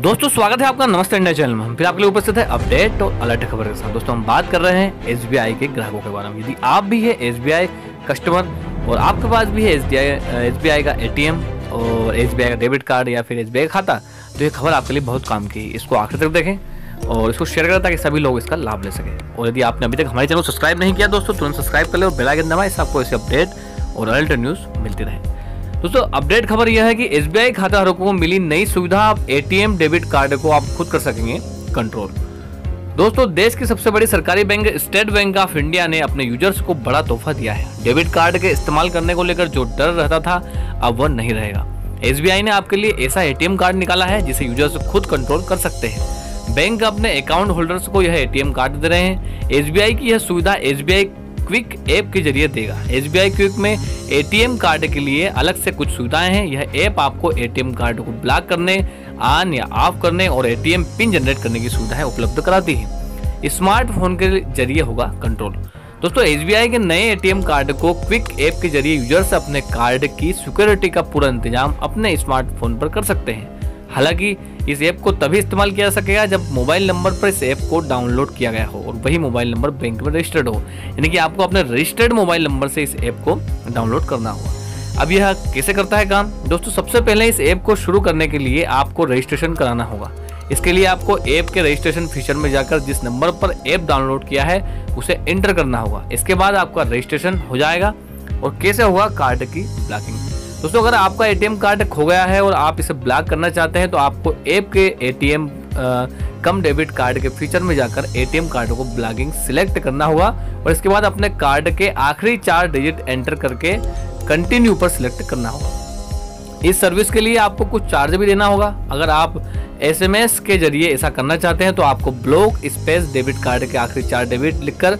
दोस्तों स्वागत है आपका नमस्ते इंडिया चैनल में। हम फिर आपके लिए उपस्थित है अपडेट और अलर्ट खबर के साथ। दोस्तों हम बात कर रहे हैं एसबीआई के ग्राहकों के बारे में। यदि आप भी है एसबीआई कस्टमर और आपके पास भी है एसबीआई का एटीएम और एसबीआई का डेबिट कार्ड या फिर एसबीआई का खाता, तो ये खबर आपके लिए बहुत काम की। इसको आखिर तक देखें और इसको शेयर करें ताकि सभी लोग इसका लाभ ले सकें। और यदि आपने अभी तक हमारे चैनल को सब्सक्राइब नहीं किया दोस्तों, तुरंत सब्सक्राइब कर ले और बेल आइकन दबाएं, इससे आपको ऐसे अपडेट और अलर्ट न्यूज़ मिलती रहे। दोस्तों अपडेट खबर यह है कि एसबीआई खाता धारकों को मिली नई सुविधा। आप एटीएम डेबिट कार्ड को आप खुद कर सकेंगे कंट्रोल। दोस्तों देश की सबसे बड़ी सरकारी bank State Bank of India ने अपने यूजर्स को बड़ा तोहफा दिया है। डेबिट कार्ड के इस्तेमाल करने को लेकर जो डर रहता था अब वह नहीं रहेगा। एसबीआई ने आपके लिए ऐसा एटीएम कार्ड निकाला है जिसे यूजर्स खुद कंट्रोल कर सकते हैं। बैंक अपने अकाउंट होल्डर्स को यह एटीएम कार्ड दे रहे हैं। एसबीआई की यह सुविधा एसबीआई क्विक ऐप के जरिए देगा। एसबीआई क्विक में एटीएम कार्ड के लिए अलग से कुछ सुविधाएं हैं। यह ऐप आपको एटीएम कार्ड को ब्लॉक करने, ऑन या ऑफ करने और एटीएम पिन जनरेट करने की सुविधाएं उपलब्ध कराती है। स्मार्टफोन के जरिए होगा कंट्रोल। दोस्तों एसबीआई के नए एटीएम कार्ड को क्विक ऐप के जरिए यूजर्स अपने कार्ड की सिक्योरिटी का पूरा इंतजाम अपने स्मार्टफोन पर कर सकते हैं। हालांकि इस ऐप को तभी इस्तेमाल किया जा सकेगा जब मोबाइल नंबर पर इस ऐप को डाउनलोड किया गया हो और वही मोबाइल नंबर बैंक में रजिस्टर्ड हो। यानी कि आपको अपने रजिस्टर्ड मोबाइल नंबर से इस ऐप को डाउनलोड करना होगा। अब यह कैसे करता है काम? दोस्तों सबसे पहले इस ऐप को शुरू करने के लिए आपको रजिस्ट्रेशन कराना होगा। इसके लिए आपको ऐप के रजिस्ट्रेशन फीचर में जाकर जिस नंबर पर ऐप डाउनलोड किया है उसे एंटर करना होगा। इसके बाद आपका रजिस्ट्रेशन हो जाएगा। और कैसे होगा कार्ड की ब्लॉकिंग? दोस्तों अगर आपका एटीएम कार्ड खो गया है और आप इसे ब्लॉक करना चाहते हैं तो आपको ऐप के एटीएम कम डेबिट कार्ड के फीचर में जाकर एटीएम कार्ड को ब्लॉकिंग सिलेक्ट करना होगा और इसके बाद अपने कार्ड के आखिरी 4 डिजिट एंटर करके कंटिन्यू पर सिलेक्ट करना होगा। इस सर्विस के लिए आपको कुछ चार्ज भी देना होगा। अगर आप एसएमएस के जरिए ऐसा करना चाहते हैं तो आपको ब्लॉक स्पेस डेबिट कार्ड के आखिरी 4 डिजिट लिखकर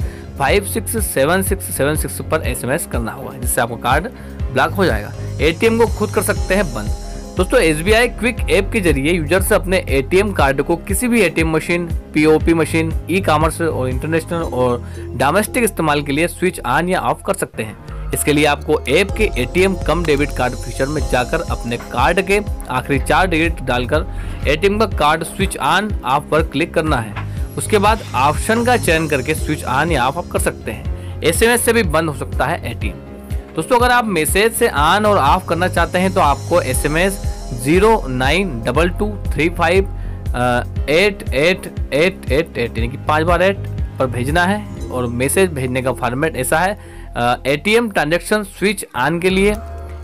567676 पर एसएमएस करना होगा, जिससे आपका कार्ड ब्लॉक हो जाएगा। एटीएम को खुद कर सकते हैं बंद। दोस्तों एसबीआई क्विक ऐप के जरिए यूजर्स अपने एटीएम कार्ड को किसी भी ATM machine, POP machine, e commerce और इंटरनेशनल और डोमेस्टिक इस्तेमाल के लिए स्विच ऑन या ऑफ कर सकते हैं। इसके लिए आपको ऐप के ATM cum debit card feature में जाकर अपने कार्ड के आखिरी 4 डिजिट डालकर एटीएम का कार्ड स्विच ऑन ऑफ पर क्लिक करना है। उसके बाद ऑप्शन का चयन करके स्विच ऑन या ऑफ कर सकते हैं। एसएमएस से भी बंद हो सकता है एटीएम। दोस्तों अगर आप मैसेज से ऑन और ऑफ करना चाहते हैं तो आपको एसएमएस 092235 8888 यानी कि 5 बार 8 पर भेजना है। और मैसेज भेजने का फॉर्मेट ऐसा है। एटीएम ट्रांजैक्शन स्विच ऑन के लिए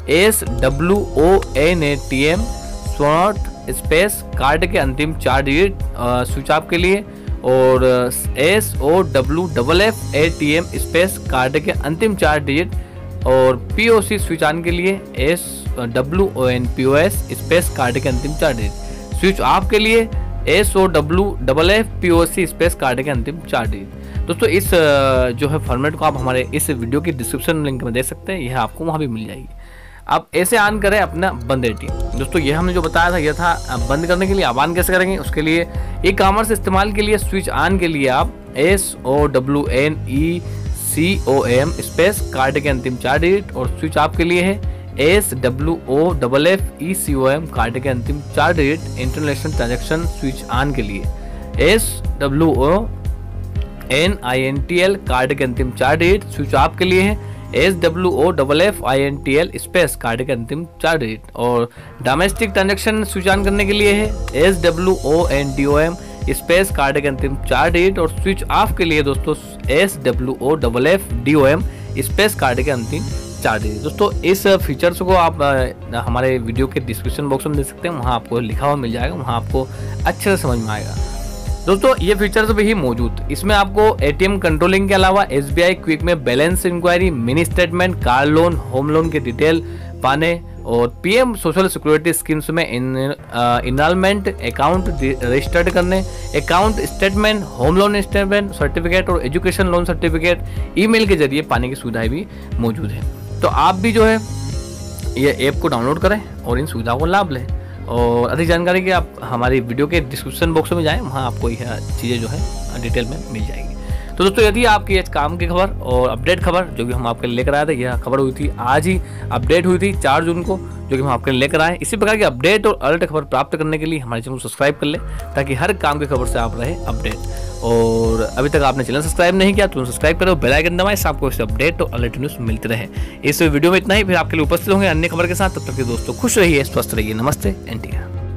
SWONATM स्लॉट स्पेस कार्ड के अंतिम 4 डिजिट स्विच ऑफ के लिए और SOWFFATM स्पेस कार्ड के अंतिम 4 डिजिट और POC स्विच ऑन के लिए SWONPOS स्पेस कार्ड के अंतिम 4 डिजिट। स्विच ऑफ के लिए SOWFFPOC स्पेस कार्ड के अंतिम 4 डिजिट। दोस्तों इस जो है फॉर्मेट को आप हमारे इस वीडियो की डिस्क्रिप्शन लिंक में देख सकते हैं। यह आपको वहाँ भी मिल जाएगी। आप ऐसे ऑन करें अपना बंद एटीएम। दोस्तों ये हमने जो बताया था यह था बंद करने के लिए। आप ऑन कैसे करेंगे? उसके लिए ई कॉमर्स इस्तेमाल के लिए स्विच ऑन के लिए आप SOWNECOM स्पेस कार्ड के अंतिम 4 डिजिट और स्विच ऑफ के लिए है SWOFFECOM कार्ड के अंतिम 4 digit. International transaction switch on के लिए SWONINTL कार्ड के अंतिम 4 डिजिट। स्विच ऑफ के लिए है SWOFFINTL स्पेस कार्ड के अंतिम 4 डिजिट। और डोमेस्टिक ट्रांजैक्शन स्विच ऑन करने के लिए है SWONDOM स्पेस कार्ड के अंतिम 4 डिजिट। और स्विच ऑफ के लिए दोस्तों SWOFFDOM स्पेस कार्ड के अंतिम 4 डिजिट। दोस्तों इस फीचर्स को आप हमारे वीडियो के डिस्क्रिप्शन बॉक्स में देख सकते हैं। वहाँ आपको लिखा हुआ मिल जाएगा, वहाँ आपको अच्छे से समझ में आएगा। दोस्तों ये फीचर्स भी मौजूद। इसमें आपको एटीएम कंट्रोलिंग के अलावा एसबीआई क्विक में balance inquiry, mini statement, car loan, home loan के डिटेल पाने और पीएम सोशल सिक्योरिटी स्कीम्स में इनरोलमेंट, अकाउंट रजिस्टर्ड करने, account statement, home loan statement certificate और एजुकेशन लोन सर्टिफिकेट ईमेल के जरिए पाने की सुविधाएं भी मौजूद है। तो आप भी जो है ये ऐप को डाउनलोड करें और इन सुविधाओं को लाभ लें। और अधिक जानकारी के आप हमारी वीडियो के डिस्क्रिप्शन बॉक्स में जाएं, वहाँ आपको यह चीज़ें जो है डिटेल में मिल जाएगी। तो दोस्तों यदि आपकी आज काम की खबर और अपडेट खबर जो कि हम आपके लिए लेकर आए थे, यह खबर हुई थी आज ही अपडेट हुई थी 4 जून को, जो कि हम आपके लिए लेकर आए। इसी प्रकार की अपडेट और अलर्ट खबर प्राप्त करने के लिए हमारे चैनल को सब्सक्राइब कर ले, ताकि हर काम की खबर से आप रहे अपडेट। और अभी तक आपने चैनल सब्सक्राइब नहीं किया तो सब्सक्राइब करो, बेल आइकन दबाएं, आपको इससे अपडेट और अलर्ट न्यूज़ मिलते रहे। इस वीडियो में इतना ही, फिर आपके लिए उपस्थित होंगे अन्य खबर के साथ। तब तक के दोस्तों खुश रहिए, स्वस्थ रहिए। नमस्ते इंडिया।